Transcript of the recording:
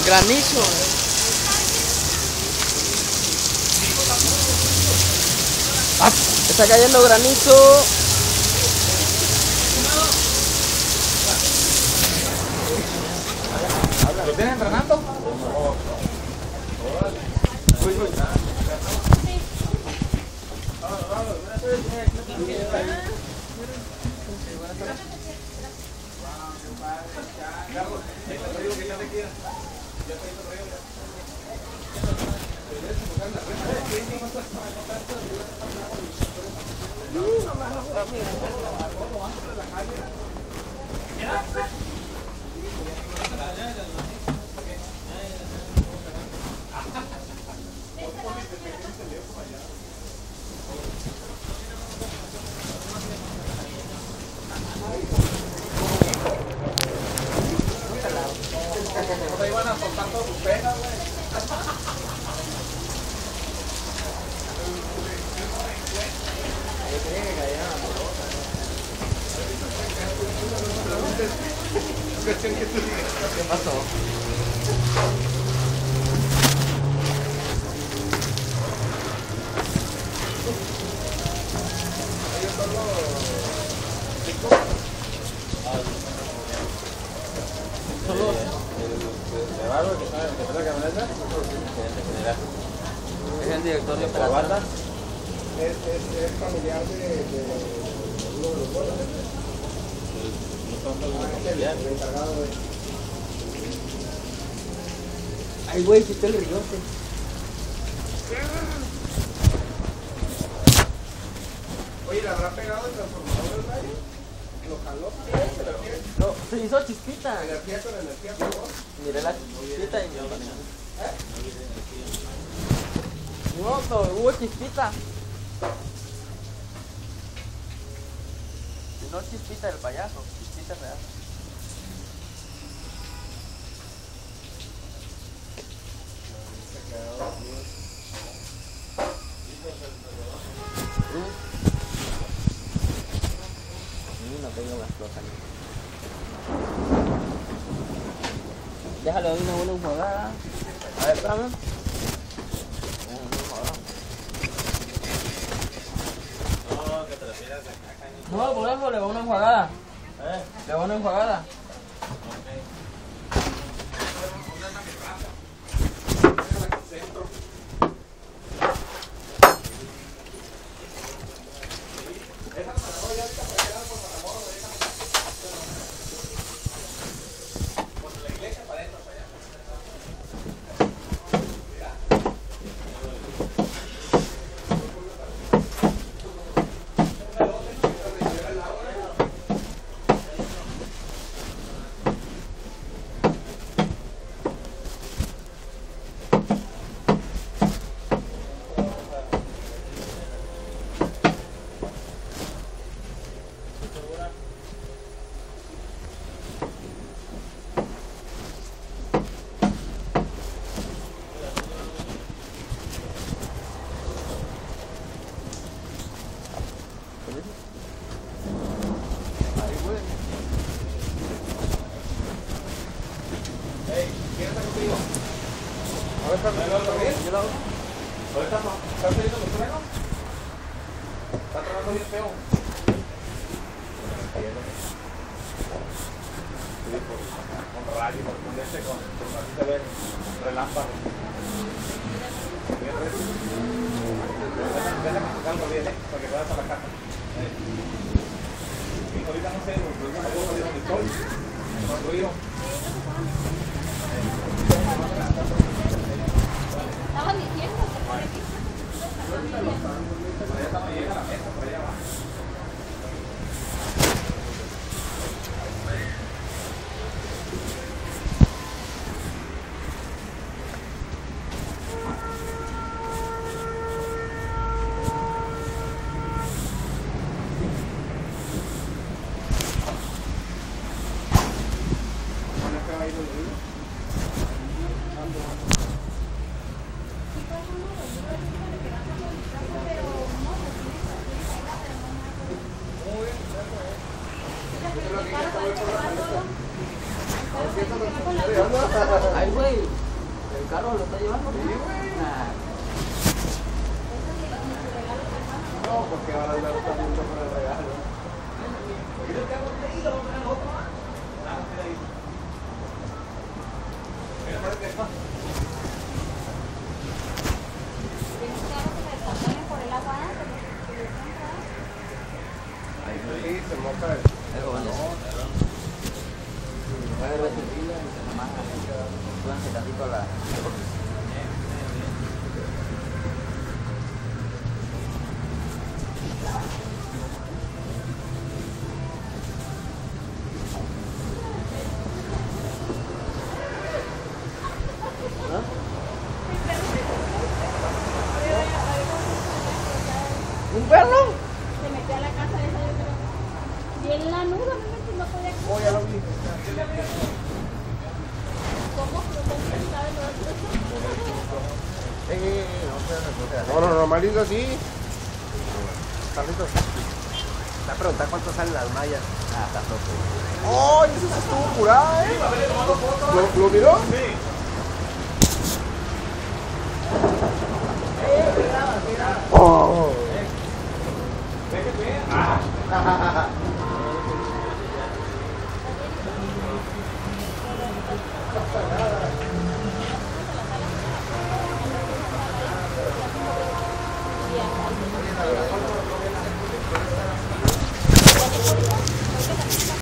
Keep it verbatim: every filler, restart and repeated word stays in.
Granizo. Ah, está cayendo granizo. ¿Lo tienes entrenando? Uy, uy. No te iban a soltar todas tus penas, güey. ¿Qué pasó? Solo ¿De barro que sabe que la camioneta? es el director de ¿La banda? Es, es, es familiar de, de uno de los bolas. El encargado de... Ay, güey, si está el rigote. Oye, ¿le habrá pegado el transformador del rayo? ¿Lo jaló? No, se hizo chispita. Energía con energía, por favor. Miré la chispita y no. No, pero hubo chispita. No chispita del payaso, chispita real. Mm, no tengo más cosas. Déjale una buena enjuagada. A ver, espérame. No, que te refieras acá. No, por eso le voy una enjuagada. ¿Eh? Le voy una enjuagada. ¿Quién está contigo? A ver, espérame, ¿lo hago bien? Yo lo hago. ¿Ahorita no? ¿Estás teniendo los frenos? ¿Está tronando bien feo? Con radio, con este, con así se ve relámpago. Bien recio. Déjame tocarlo bien, ¿eh? Para que vayas a la casa. Y ahorita no sé, pero no puedo salir donde estoy. No ruido. Estaban diciendo que por aquí. Ya estamos llegando a la mesa, por allá abajo. carro lo está llevando? Sí, güey. Nah. No, porque van a andar también con el regalo. Por el agua antes, Sí, se moja el... Pero bueno. Voy a ver si pila y nomás súbanse tantito a la... ¿Un perro? se metió a la casa esa, yo creo. Y en la nuda, me metí, no podía Oh, ya lo vi. ¿Cómo? ¿Quién sabe lo otro? Eh, eh, eh, no, pero no, no, No, no, normalito así. Carlitos. Te voy a preguntar cuánto salen las mallas. Ah, está loco. ¡Oh! Eso se estuvo curada, ¿eh? ¿Lo, ¿Lo miró? Sí.